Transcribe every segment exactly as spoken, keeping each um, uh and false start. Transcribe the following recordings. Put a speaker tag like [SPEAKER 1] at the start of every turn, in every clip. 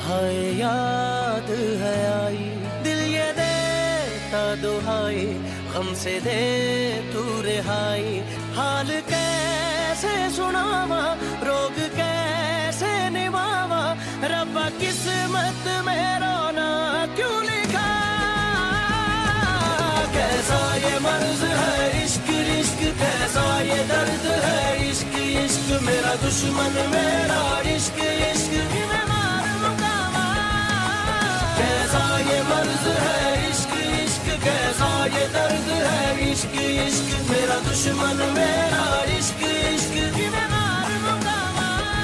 [SPEAKER 1] हाय याद है आई, दिल ये देता दुहाई, गम से दे तू रिहाई। हाल कैसे सुनावा, रोग कैसे निभावा, रब्बा किस्मत में रोना क्यों लिखा। कैसा ये मर्ज है इश्क इश्क, कैसा ये दर्द है इश्क इश्क, मेरा दुश्मन मेरा इश्क इश्क मैं मार मुकावा। कैसा ये मर्ज है इश्क इश्क, कैसा ये दर्द है इश्क इश्क, मेरा दुश्मन मेरा इश्क इश्क मैं मार मुकावा।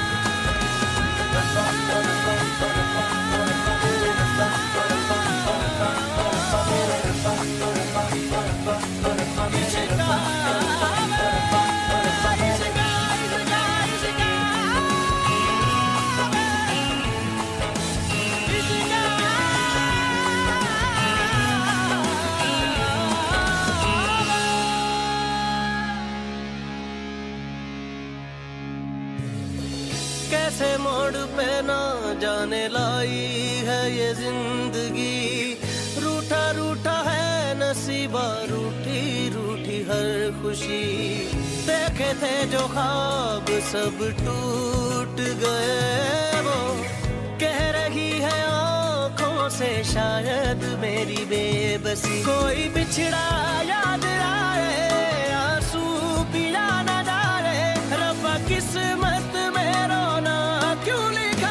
[SPEAKER 1] कैसे मोड़ पे ना जाने लाई है ये जिंदगी, रूठा रूठा है नसीबा, रूठी रूठी हर खुशी। देखे थे जो ख्वाब सब टूट गए, वो कह रही है आँखों से शायद मेरी बेबसी। कोई बिछड़ा याद आए, आंसू पिया न जाए, रब्बा किस्मत में रोना क्यों लिखा।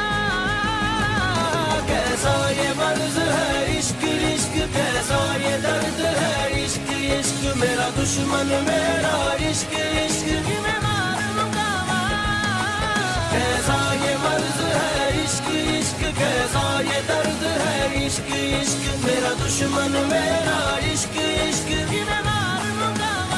[SPEAKER 1] कैसा ये मर्ज है इश्क इश्क, कैसा ये दर्द है इश्क इश्क, मेरा दुश्मन मेरा इश्क इश्क मैं मार मुकावा। कैसा ये मर्ज है इश्क इश्क, कैसा ये दर्द है इश्क इश्क, मेरा दुश्मन मेरा इश्क इश्क मैं मार मुकावा।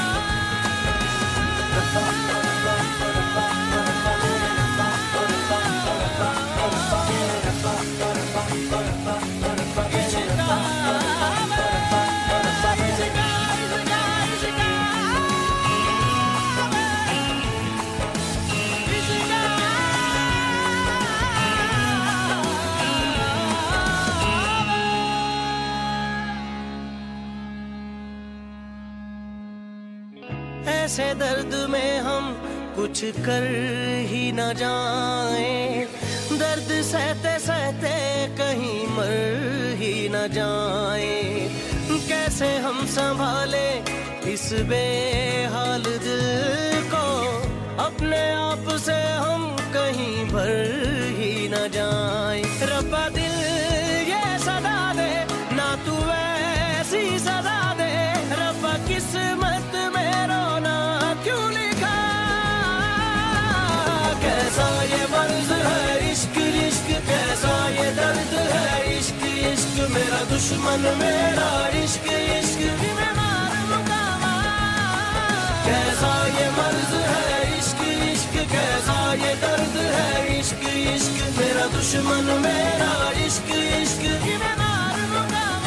[SPEAKER 1] ऐसे दर्द में हम कुछ कर ही न जाएं, दर्द सहते सहते कहीं मर ही न जाएं। कैसे हम संभाले इस बेहाल दिल को, अपने आप से हम कहीं भर ही न जाएं। रब्बा दिल ये सदा दे ना, तू ऐसी सदा दे, रब्बा किस्मत में रोना क्यों लिखा। कैसा ये मर्ज है इश्क इश्क, कैसा ये दर्द है इश्क इश्क, मेरा दुश्मन मेरा इश्क इश्क मैं मार मुकावा। कैसा ये मर्ज है इश्क इश्क, कैसा ये दर्द है इश्क इश्क, मेरा दुश्मन मेरा इश्क इश्क मैं मार मुकावा।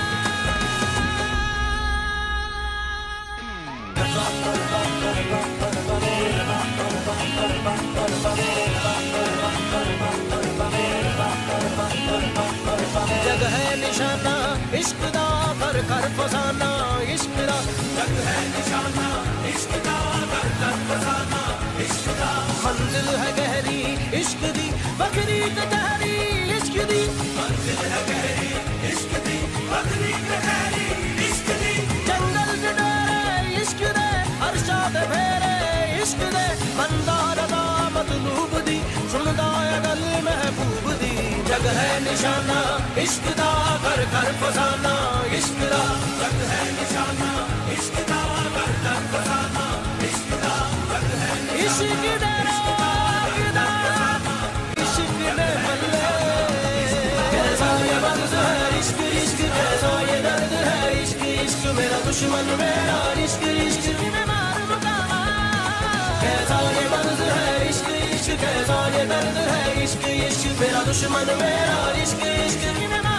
[SPEAKER 1] जग है निशाना इश्क दा, कर कर फसाना इश्क दा। जग है निशाना इश्क दा, कर कर फसाना इश्क दा। मंजिल है गहरी इश्क दी, बकरी तहरी इश्क दी। मंजिल है गहरी इश्क दी, बकरी तहरी इश्क दी। जंगल डरे इश्क दे, अरशाद फेरे इश्क दे। बंदा रदा मतलूब दी, सुनदा है गल महबूब दी। जग है निशाना इश्क दा, कर कर फसाना इश्क दा। जग है निशाना इश्क दा, कर कर फसाना इश्क दा। जग है इश्क दे राग दा, इश्क दे बल्ले। कैसा ये मर्ज है इश्क इश्क, कैसा ये दर्द है इश्क इश्क, मेरा दुश्मन मेरा इश्क इश्क मैं मार मुकावा। कैसा ये मर्ज है इश्क इश्क, कैसा ये दर्द है इश्क इश्क, मेरा दुश्मन मेरा इश्क इश्क मैं